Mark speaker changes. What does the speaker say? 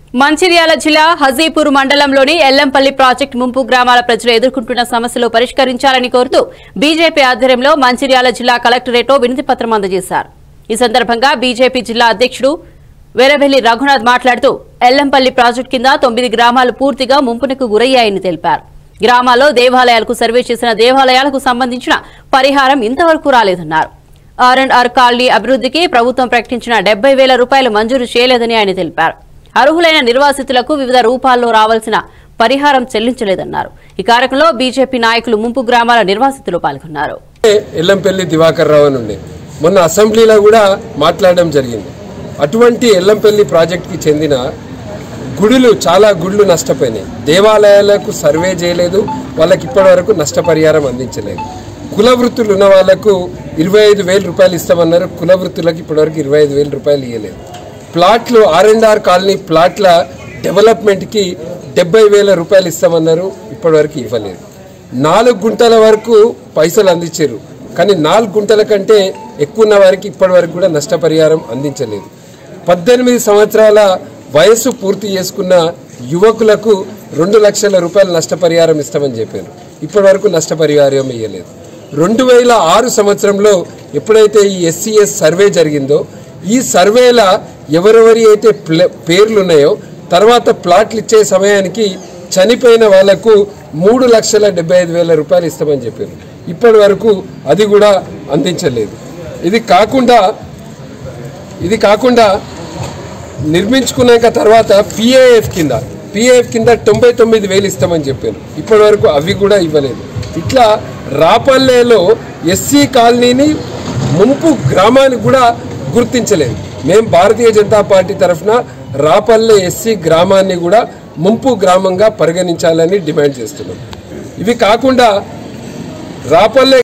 Speaker 1: మంచిర్యాల జిల్లా హజీపూర్ మండలంలోని ఎల్లంపల్లి ప్రాజెక్టు ముంపు గ్రామాల ప్రజలు ఎదుర్కొంటున్న సమస్యలు పరిష్కరించాలని కోరుతూ బీజేపీ ఆధ్వర్యంలో మంచిర్యాల జిల్లా కలెక్టరేట్లో వినతిపత్రం అందజేశారు. ఈ సందర్భంగా బీజేపీ జిల్లా అధ్యక్షుడు వెరవెల్లి రఘునాథ్ మాట్లాడుతూ ఎల్లంపల్లి ప్రాజెక్టు కింద 9 గ్రామాలు పూర్తిగా ముంపునకు గురయ్యాయని తెలిపారు. గ్రామాల్లో దేవాలయాలకు సర్వే చేసిన దేవాలయాలకు సంబంధించిన పరిహారం ఇంతవరకు రాలేదన్నారు. ఆర్&ఆర్ కాలనీ అభివృద్ధికి ప్రభుత్వం ప్రకటించిన 70,000 రూపాయలు మంజూరు చేయలేదని ఆయన తెలిపారు. అర్హులైన నిర్వాసితులకు వివిధ రూపాల్లో రావాల్సిన పరిహారం చెల్లించలేదన్నారు. ఈ కార్యక్రమంలో బీజేపీ నాయకులు ముంపు గ్రామాల నిర్వాసితులు పాల్గొన్నారు.
Speaker 2: ఎల్లంపల్లి దివాకర్ రావు నుండి మొన్న అసెంబ్లీలో కూడా మాట్లాడడం జరిగింది. అటువంటి ఎల్లంపల్లి ప్రాజెక్టుకి చెందిన గుడులు చాలా గుళ్ళు నష్టపోయినాయి. దేవాలయాలకు సర్వే చేయలేదు, వాళ్ళకి ఇప్పటి వరకు నష్టపరిహారం అందించలేదు. కుల వృత్తులు ఉన్న వాళ్లకు 25,000 రూపాయలు ఇస్తామన్నారు. కుల వృత్తులకు ఇప్పటివరకు 25,000 రూపాయలు ఇవ్వలేదు. ప్లాట్లు ఆర్&ఆర్ కాలనీ ప్లాట్ల డెవలప్మెంట్కి 70,000 రూపాయలు ఇస్తామన్నారు. ఇప్పటివరకు ఇవ్వలేదు. 4 గుంటల వరకు పైసలు అందించారు, కానీ 4 గుంటల కంటే ఎక్కువ ఉన్న వారికి ఇప్పటి వరకు కూడా నష్టపరిహారం అందించలేదు. 18 సంవత్సరాల వయస్సు పూర్తి చేసుకున్న యువకులకు 2 లక్షల రూపాయలు నష్టపరిహారం ఇస్తామని చెప్పారు. ఇప్పటి వరకు నష్టపరిహారం ఇవ్వలేదు. 2006 సంవత్సరంలో ఎప్పుడైతే ఈ SCS సర్వే జరిగిందో ఈ సర్వేల ఎవరెవరి అయితే పేర్లు ఉన్నాయో తర్వాత ప్లాట్లు ఇచ్చే సమయానికి చనిపోయిన వాళ్లకు 3,75,000 రూపాయలు ఇస్తామని చెప్పారు. ఇప్పటి వరకు అది కూడా అందించలేదు. ఇది కాకుండా నిర్మించుకున్నాక తర్వాత పిఏఎఫ్ కింద 99,000 ఇస్తామని చెప్పారు. ఇప్పటి వరకు అవి కూడా ఇవ్వలేదు. ఇట్లా రాపల్లెలో ఎస్సీ కాలనీని ముంపు గ్రామానికి కూడా గుర్తించలేదు. మేము భారతీయ జనతా పార్టీ తరఫున రాపల్లె ఎస్సీ గ్రామాన్ని కూడా ముంపు గ్రామంగా పరిగణించాలని డిమాండ్ చేస్తున్నాం. ఇవి కాకుండా రాపల్లె